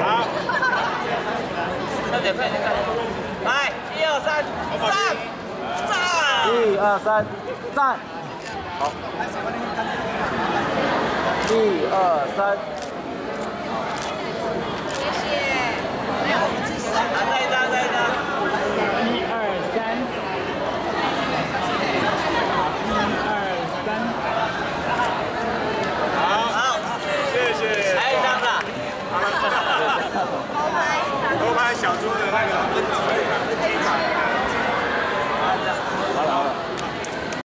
好， 快点，快点，来，1、2、3，站，站 ！1、2、3，站！好。1、2、3。